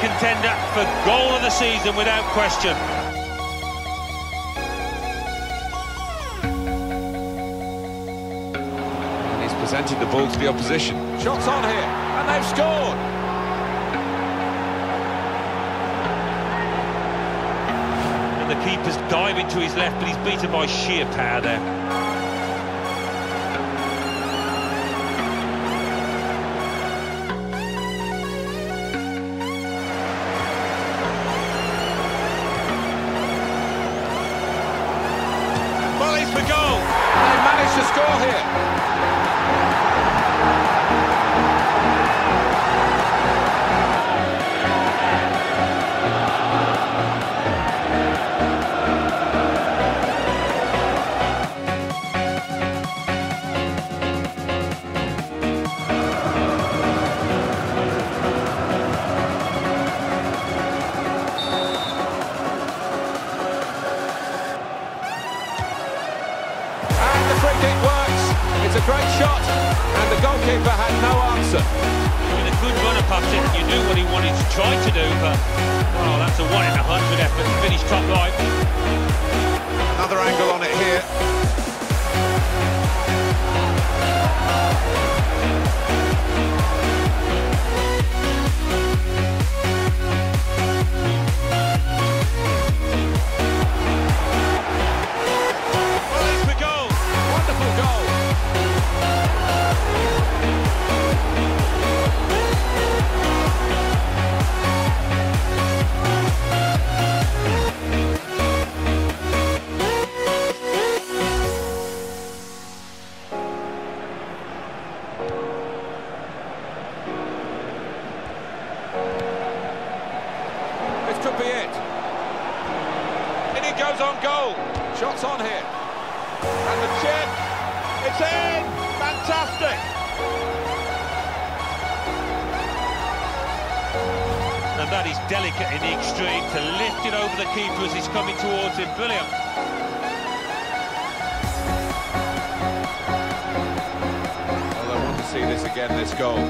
contender for goal of the season without question. And he's presented the ball to the opposition. Shots on here, and they've scored! And the keeper's diving to his left, but he's beaten by sheer power there. For goal, and they managed to score here. It works, it's a great shot, and the goalkeeper had no answer. With a good runner past it, you knew what he wanted to try to do, but oh, that's a 1 in 100 effort to finish top right. Another angle on it here. Could be it. And he goes on goal. Shots on here. And the chip. It's in. Fantastic. And that is delicate in the extreme to lift it over the keeper as he's coming towards him. Brilliant. Well, I want to see this again, this goal.